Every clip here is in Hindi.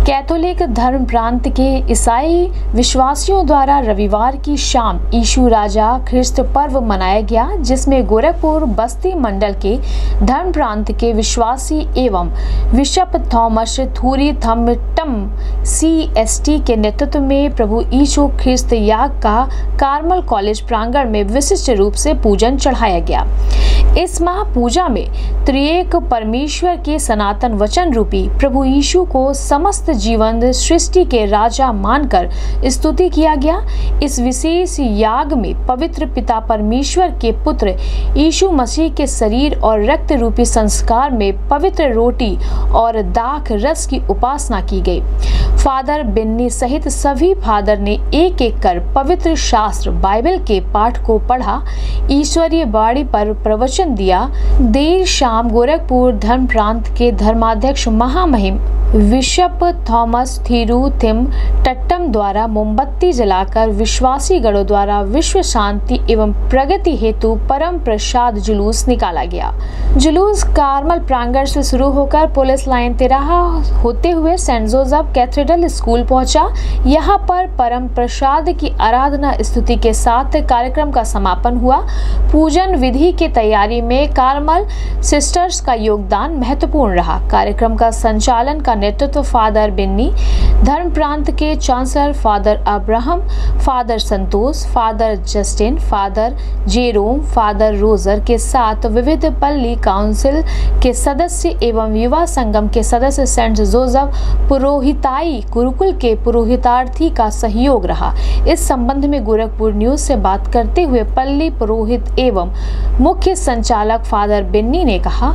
कैथोलिक धर्म प्रांत के ईसाई विश्वासियों द्वारा रविवार की शाम यीशु राजा ख्रिस्त पर्व मनाया गया, जिसमें गोरखपुर बस्ती मंडल के धर्म प्रांत के विश्वासी एवं bishop Thomas Thuruthimattam CST के नेतृत्व में प्रभु यीशु ख्रिस्त याग का कार्मल कॉलेज प्रांगण में विशिष्ट रूप से पूजन चढ़ाया गया। इस महापूजा में त्रिएक परमेश्वर के सनातन वचन रूपी प्रभु यीशु को समस्त जीवन सृष्टि के राजा मानकर स्तुति किया गया। इस विशेष याग में पवित्र पिता परमेश्वर के पुत्र यीशु मसीह के शरीर और रक्त रूपी संस्कार में पवित्र रोटी और दाख रस की उपासना की गई। फादर बिन्नी सहित सभी फादर ने एक एक कर पवित्र शास्त्र बाइबल के पाठ को पढ़ा, ईश्वरीय वाणी पर प्रवचन दिया। देर शाम गोरखपुर धर्म प्रांत के धर्माध्यक्ष महामहिम बिशप थॉमस थीरू थिम टट्टम द्वारा मोमबत्ती जलाकर विश्वासी गणों द्वारा विश्व शांति एवं प्रगति हेतु परम प्रसाद जुलूस निकाला गया। जुलूस कार्मल प्रांगण से शुरू होकर पुलिस लाइन तिराहा होते हुए सेंट जोसेफ कैथेड्रल स्कूल पहुंचा। यहां पर परम प्रसाद की आराधना स्तुति के साथ कार्यक्रम का समापन हुआ। पूजन विधि की तैयारी में कार्मल सिस्टर्स का योगदान महत्वपूर्ण रहा। कार्यक्रम का संचालन का नेतृत्व फादर बिन्नी, धर्म प्रांत के chancellor father Abraham, father Santosh, father Justin, father Jerome, father Roger के साथ विविध पल्ली काउंसिल के सदस्य एवं युवा संगम के सदस्य सेंट जोसेफ पुरोहिताई गुरुकुल के पुरोहितार्थी का सहयोग रहा। इस संबंध में गोरखपुर न्यूज से बात करते हुए पल्ली पुरोहित एवं मुख्य संचालक फादर बिन्नी ने कहा,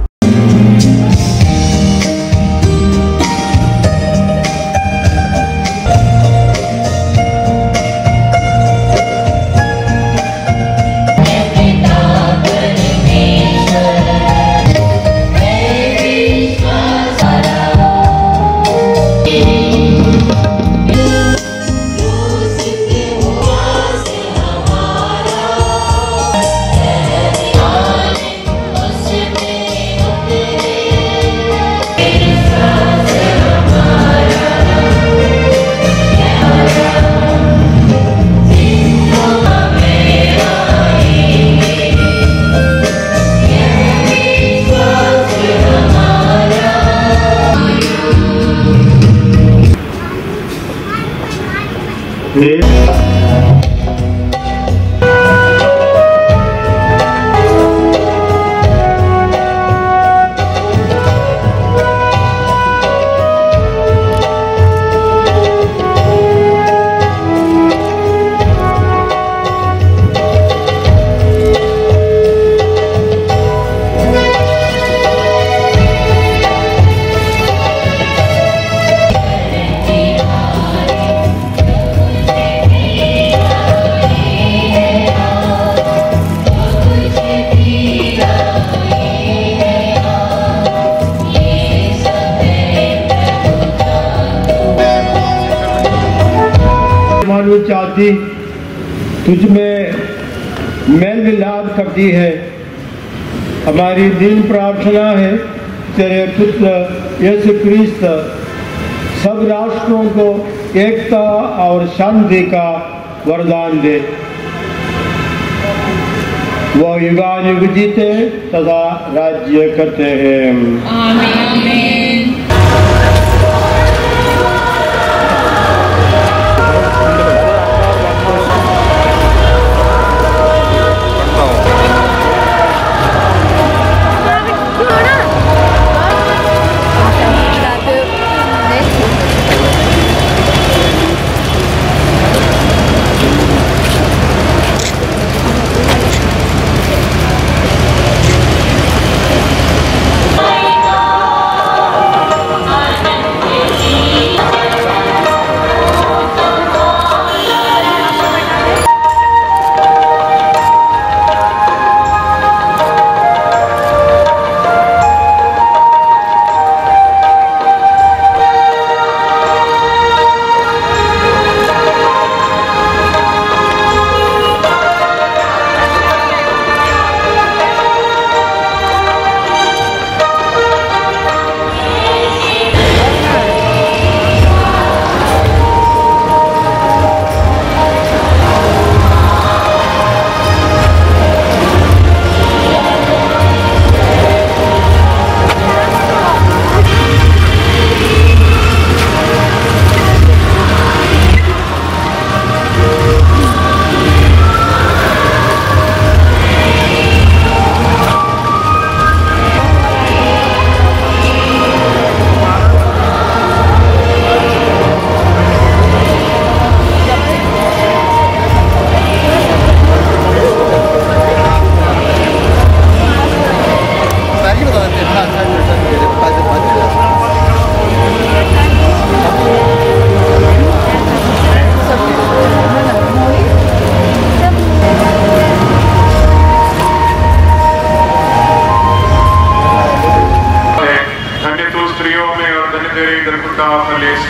चाहती तुझ में मेल मिलाप करती है। हमारी दिन प्रार्थना है तेरे पुत्र यीशु ख्रिस्त सब राष्ट्रों को एकता और शांति का वरदान दे। वो युगानुयुग जीते तथा राज्य करते हैं। आमीन।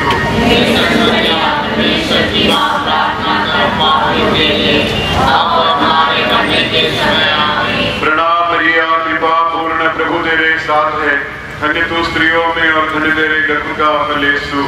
प्रणाम मरिया, कृपा पूर्ण, प्रभु तेरे साथ है। धन्य तू स्त्रियों में और धन्य तेरे गर्भ का फल यीशु।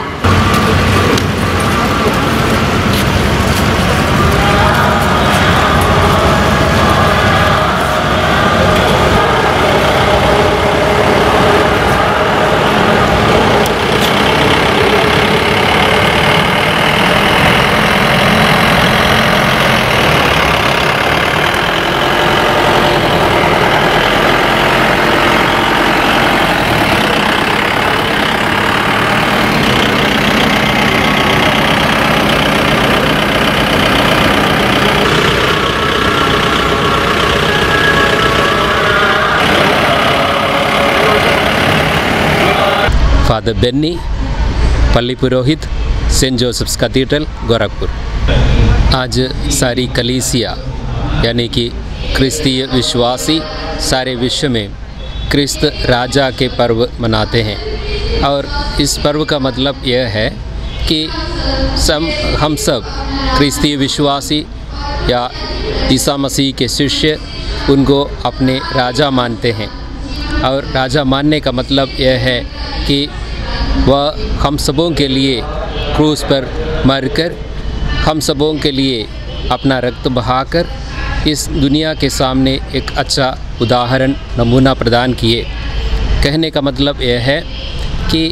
फादर बेन्नी, पल्ली पुरोहित, सेंट जोसेफ्स कैथेड्रल, गोरखपुर। आज सारी कलीसिया यानी कि क्रिस्तीय विश्वासी सारे विश्व में क्रिस्त राजा के पर्व मनाते हैं और इस पर्व का मतलब यह है कि हम सब क्रिस्तीय विश्वासी या ईसा मसीह के शिष्य उनको अपने राजा मानते हैं और राजा मानने का मतलब यह है कि वह हम सबों के लिए क्रूस पर मरकर हम सबों के लिए अपना रक्त बहाकर इस दुनिया के सामने एक अच्छा उदाहरण नमूना प्रदान किए। कहने का मतलब यह है कि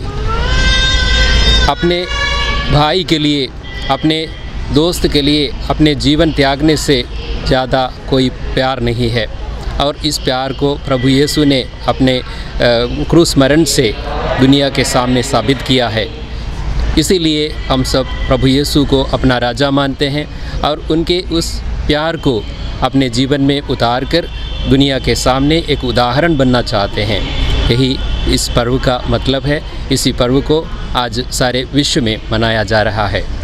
अपने भाई के लिए, अपने दोस्त के लिए अपने जीवन त्यागने से ज़्यादा कोई प्यार नहीं है और इस प्यार को प्रभु यीशु ने अपने क्रूस मरण से दुनिया के सामने साबित किया है। इसीलिए हम सब प्रभु यीशु को अपना राजा मानते हैं और उनके उस प्यार को अपने जीवन में उतार कर दुनिया के सामने एक उदाहरण बनना चाहते हैं। यही इस पर्व का मतलब है। इसी पर्व को आज सारे विश्व में मनाया जा रहा है।